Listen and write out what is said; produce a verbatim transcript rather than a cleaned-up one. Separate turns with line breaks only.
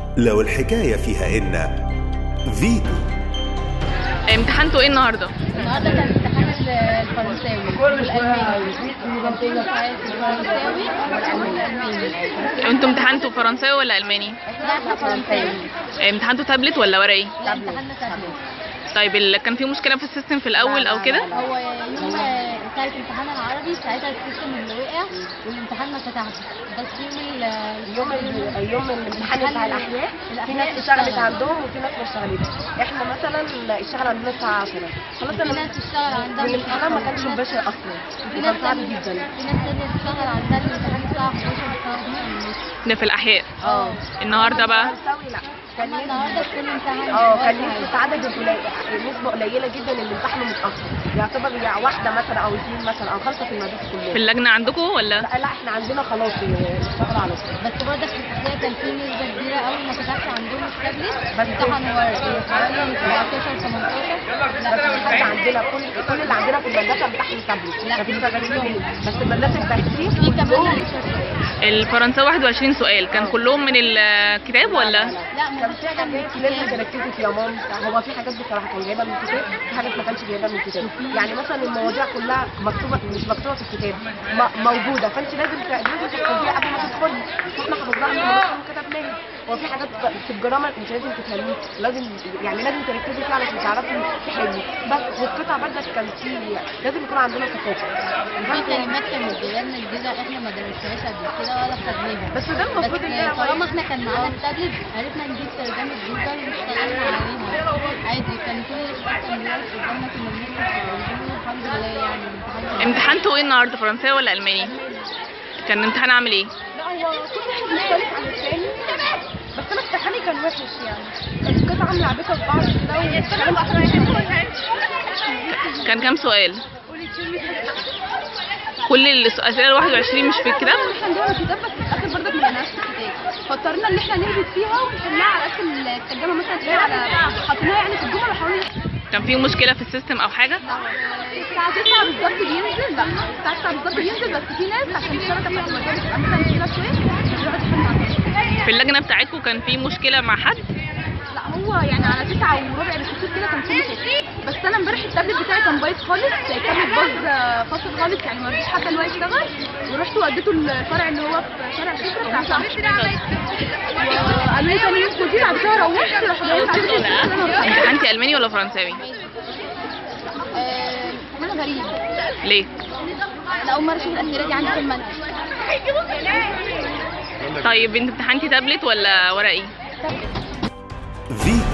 لو الحكاية فيها إن فيتو.
امتحنتوا ايه النهارده؟
النهارده كان امتحان الفرنساوي والالماني الفرنساوي والالماني.
انتوا امتحنتوا فرنساوي ولا الماني؟
لا احنا فرنساوي.
امتحنتوا تابلت ولا ورقي؟
لا امتحاننا تابلت.
طيب ال... كان في مشكله في السيستم في الاول او كده؟
هو يوم ساعة امتحان العربي ساعتها السيستم اللي وقع والامتحان ما فتحش، بس يوم
يوم يوم الامتحان بتاع الاحياء في ناس اشتغلت عندهم وفي ناس ما اشتغلتش. احنا مثلا اشتغل عندنا الساعه عشرة، خلاص
في ناس اشتغل عندها
الامتحان ما كانش مباشر اصلا، كان صعب جدا.
في ناس تانية اشتغل عندها الامتحان الساعه حداشر الساعه اتنين.
ده في الاحياء.
اه
النهارده بقى
لا كان
النهارده كل امتحان
اه كان نسبة عدد قليل، نسبة قليلة جدا اللي امتحنوا متأخر، يعتبر يعني واحدة مثلا أو اثنين مثلا أو خمسة في المدرسة كلها.
في اللجنه عندكم ولا؟
لا لا احنا عندنا خلاص اشتغلوا على طول.
بس برضه في الحكاية كان في نسبة كبيرة قوي ما فتحش عندهم التابلت، امتحنوا ورقي حوالي سبعتاشر تمنتاشر.
لا مفيش حد عندنا، كل كل اللي عندنا في المدرسة امتحنوا تابلت، مفيش غير بس المدرسة التنسيق
في كمان
الفرنساوي واحد وعشرين سؤال كان كلهم من الكتاب ولا؟
لا
كان في حاجات لازم تركزي فيها يا ماما. هو في حاجات بصراحه كان جايبها من الكتاب، في حاجات ما كانش جايبها من الكتاب، يعني مثلا المواضيع كلها مكتوبه مش مكتوبه في الكتاب موجوده، فانت لازم لازم تحفظيها قبل ما تدخلي. احنا حفظناها من المصدر وكتبناها. هو في حاجات في الجرامر مش لازم تفهميها، لازم يعني لازم تركزي فيها علشان تعرفي تحلي بس. والقطع برضك كان في لازم يكون عندنا ثقافه.
في كلمات كانت جايه لنا جديده احنا ما درسناهاش قبل كده ولا خدناها،
بس ده المفروض
ان طالما احنا كان معانا التابلت عرفنا نجيب ترجمه جوجل واشتغلنا عليها عادي. كان كل الاشخاص كان بيقف قدامنا كنا بنكتب الحمد لله يعني.
امتحنتوا ايه النهارده فرنساوي ولا الماني؟ كان امتحان عامل ايه؟
لا هو كل واحد مختلف عن الثاني، بس انا امتحاني كان وحش يعني، القطعه ملعبكه في بعض كده.
كان كام سؤال؟ كل الاسئله ال واحد وعشرين مش في الكتاب؟
احنا عندنا الكتاب بس في الاخر برضك ما لقيناش في الكتاب، فاضطرينا ان احنا نهبط فيها ونحلها على اساس الترجمه مثلا تلاقيها على حطيناها يعني في الجمل وحاولنا.
كان في مشكله في السيستم او حاجه؟
الساعه تسعة بالظبط بينزل، لا الساعه تسعة بالظبط بينزل، بس في ناس عشان الشبكه بتاعت المكان بتبقى مثلا مشكله شويه بيقعدوا يحلوا.
في اللجنه بتاعتكم كان في مشكله مع حد؟
لا هو يعني على تسعة وربع بالكتير كده كان كله فاصل، بس انا امبارح التابلت بتاعي كان بايظ خالص، التابلت باظ فاصل خالص يعني ما رضيش حتى اللي هو يشتغل، ورحت وديته الفرع اللي هو في شارع سيكا بتاع صاحبي وقالوا لي تاني يوم خديه. بعد كده روحت راحوا جايين على
امتحنتي الماني ولا فرنساوي؟
انا غريب.
ليه؟
انا اول مره اشوف الاسئله دي عندي في المنهج.
طيب انت امتحنتي تابلت ولا ورقي؟
فيتو.